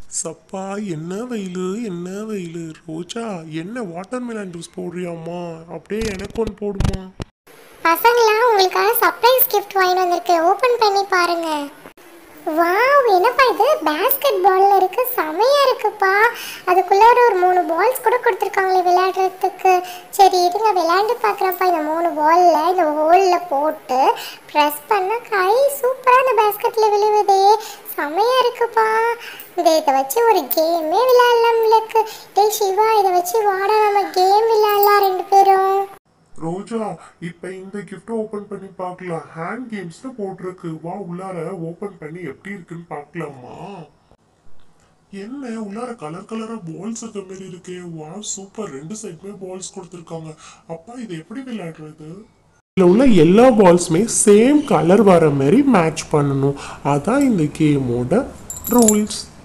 சப்பா என்ன வெயிலு என்ன வெயிலு. ரோஜா என்ன வாட்டர்மெலன் ஜூஸ் போடுறியாம்மா? அப்படியே எனக்கு ஒன்று போடுமா? பசங்களா உங்களுக்காக சர்ப்ரைஸ் கிஃப்ட் வாங்கிட்டு வந்திருக்கேன், ஓபன் பண்ணி பாருங்க. வாவ், என்னப்பா இது பேஸ்கெட் பால்ல இருக்கு, செமையா இருக்குப்பா. அதுக்குள்ள ஒரு 3 பால்ஸ் கூட கொடுத்துருக்காங்களே விளையாடுறதுக்கு. சரி இருங்க விளையாண்டு பார்க்குறேன்ப்பா. இந்த 3 பால்ல இந்த ஹோல்ல போட்டு ப்ரெஸ் பண்ண கை சூப்பராக அந்த பேஸ்கெட்ல விழுவுதே, செமையா இருக்குப்பா. இதை வச்சு ஒரு கேமே விளையாடலாம். இல்லக்கு டேய் சிவா, இதை வச்சு வாடா நம்ம கேம் விளையாடலாம் 2 பேரும். ரோஜா இப்ப இந்த கிஃப்ட் ஓபன் பண்ணி பார்க்கலாம். ஹேண்ட் கேம்ஸ்னு போட்டிருக்கு. வா உள்ளார ஓபன் பண்ணி எப்படி இருக்குன்னு பார்க்கலாமா? என்ன உள்ளார கலர் கலரா பால்ஸ் இருக்க மாதிரி இருக்கே. வா சூப்பர், 2 சைடுமே பால்ஸ் கொடுத்துருக்காங்க. அப்பா இது எப்படி விளையாடுறது? இதில் உள்ள எல்லா பால்ஸுமே சேம் கலர் வர மாதிரி மேட்ச் பண்ணணும். அதான் இந்த கேமோட ரூல்ஸ்.